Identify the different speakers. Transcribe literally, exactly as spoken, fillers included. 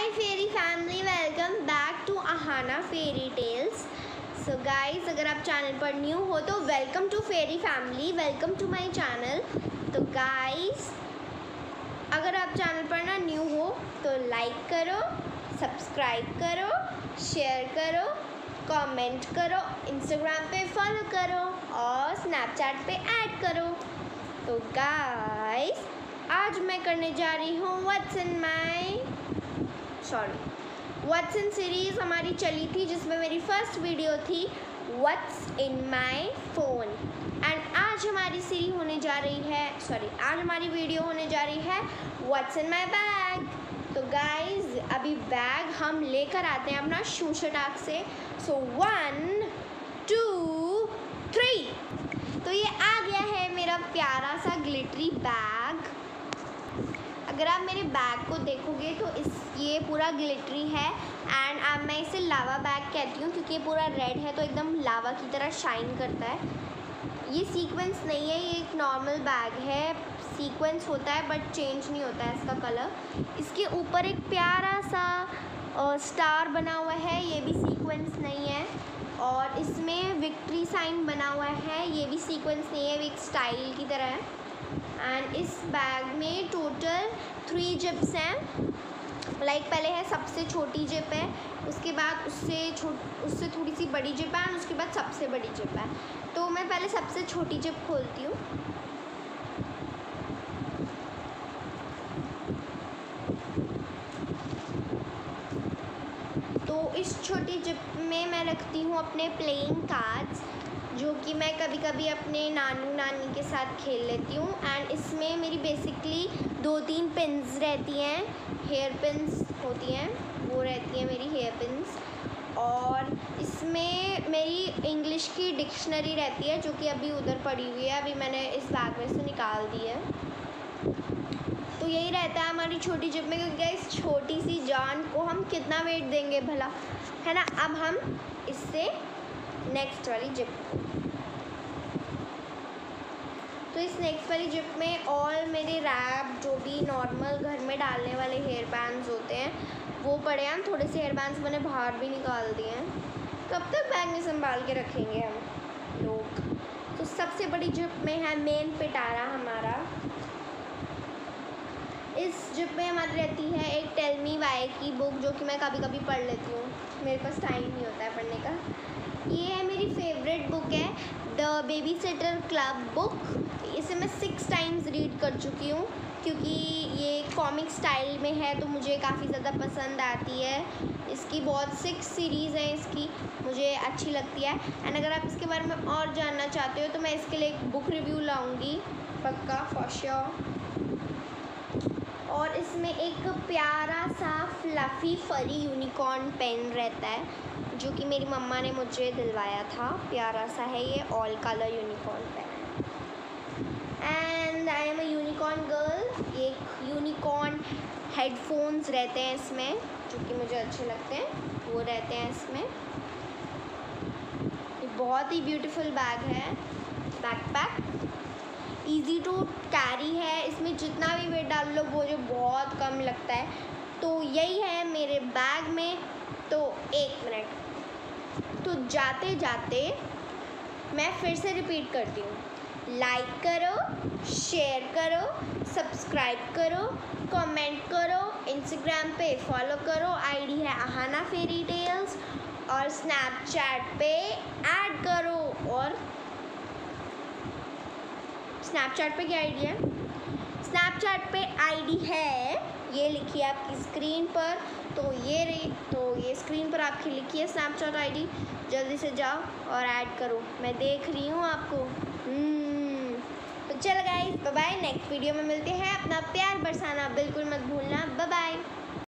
Speaker 1: Hi fairy family, welcome back to Ahana Fairy Tales. So guys, अगर आप channel पर new हो तो welcome to fairy family, welcome to my channel. तो guys, अगर आप चैनल पर ना न्यू हो तो लाइक करो, सब्सक्राइब करो, शेयर करो, कमेंट करो, इंस्टाग्राम पे फॉलो करो और स्नैपचैट पे ऐड करो. तो गाइस, आज मैं करने जा रही हूँ what's in my sorry what's in series हमारी चली थी, जिसमें मेरी फर्स्ट वीडियो थी what's in my phone. And आज हमारी सीरीज होने जा रही है सॉरी आज हमारी वीडियो होने जा रही है व्हाट्स इन माई बैग. तो गाइज, अभी बैग हम लेकर आते हैं अपना शू शटाक से. So one two three. तो ये आ गया है मेरा प्यारा सा ग्लिटरी बैग. अगर आप मेरे बैग को देखोगे तो इस ये पूरा ग्लिटरी है. एंड अब मैं इसे लावा बैग कहती हूँ क्योंकि ये पूरा रेड है तो एकदम लावा की तरह शाइन करता है. ये सीक्वेंस नहीं है, ये एक नॉर्मल बैग है. सीक्वेंस होता है बट चेंज नहीं होता है इसका कलर. इसके ऊपर एक प्यारा सा स्टार बना हुआ है, ये भी सीक्वेंस नहीं है. और इसमें विक्ट्री साइन बना हुआ है, ये भी सीक्वेंस नहीं है, एक स्टाइल की तरह है. एंड इस बैग में टोटल थ्री जिप्स हैं. लाइक पहले है सबसे छोटी जिप है, उसके बाद उससे छोट उससे थोड़ी सी बड़ी जिप है, और उसके बाद सबसे बड़ी जिप है. तो मैं पहले सबसे छोटी जिप खोलती हूँ. तो इस छोटी जिप में मैं रखती हूँ अपने प्लेइंग कार्ड्स, जो कि मैं कभी कभी अपने नानू नानी के साथ खेल लेती हूँ. एंड इसमें मेरी बेसिकली दो तीन पिन्स रहती हैं, हेयर पिन्स होती हैं, वो रहती हैं मेरी हेयर पिन्स. और इसमें मेरी इंग्लिश की डिक्शनरी रहती है, जो कि अभी उधर पड़ी हुई है, अभी मैंने इस बैग में से निकाल दी है. तो यही रहता है हमारी छोटी जिप में, क्योंकि इस छोटी सी जान को हम कितना वेट देंगे भला, है ना. अब हम इससे नेक्स्ट वाली जिप, तो इस नेक्स्ट वाली जिप में ऑल मेरे रैप जो भी नॉर्मल घर में डालने वाले हेयर बैंड्स होते हैं वो पड़े हैं. थोड़े से हेयर बैंड्स मैंने बाहर भी निकाल दिए हैं. कब तक बैग में संभाल के रखेंगे हम लोग. तो सबसे बड़ी जिप में है मेन पिटारा हमारा. इस जिप में हमारी रहती है एक टेल मी वाई की बुक, जो कि मैं कभी कभी पढ़ लेती हूँ, मेरे पास टाइम नहीं होता है पढ़ने का. ये है मेरी फेवरेट बुक है, the baby sitter club book. इसे मैं सिक्स टाइम्स रीड कर चुकी हूँ, क्योंकि ये कॉमिक स्टाइल में है तो मुझे काफ़ी ज़्यादा पसंद आती है. इसकी बहुत सिक्स सीरीज़ हैं इसकी, मुझे अच्छी लगती है. एंड अगर आप इसके बारे में और जानना चाहते हो तो मैं इसके लिए एक बुक रिव्यू लाऊंगी पक्का, फॉर श्योर. और इसमें एक प्यारा सा फ्लफ़ी फरी यूनिकॉर्न पेन रहता है, जो कि मेरी मम्मा ने मुझे दिलवाया था. प्यारा सा है ये, all colour unicorn pen. And I am a unicorn girl. ये यूनिकॉर्न हेडफोन्स रहते हैं इसमें, जो कि मुझे अच्छे लगते हैं, वो रहते हैं इसमें. ये बहुत ही ब्यूटीफुल बैग है, बैकपैक. ईज़ी टू कैरी है, इसमें जितना भी वेट डाल लो वो जो बहुत कम लगता है. तो यही है मेरे बैग में. तो एक मिनट, तो जाते जाते मैं फिर से रिपीट करती हूँ. लाइक करो, शेयर करो, सब्सक्राइब करो, कमेंट करो, इंस्टाग्राम पे फॉलो करो, आईडी है आहाना फेरी टेल्स, और स्नैपचैट पे ऐड करो. और स्नैपचैट पे क्या आईडी है? स्नैपचैट पे आईडी है, ये लिखिए आपकी स्क्रीन पर. तो ये रे तो ये स्क्रीन पर आपकी लिखी है स्नैपचैट आईडी. जल्दी से जाओ और ऐड करो, मैं देख रही हूँ आपको. तो चलो guys, bye bye. Next video में मिलते हैं. अपना प्यार बरसाना बिल्कुल मत भूलना. Bye bye.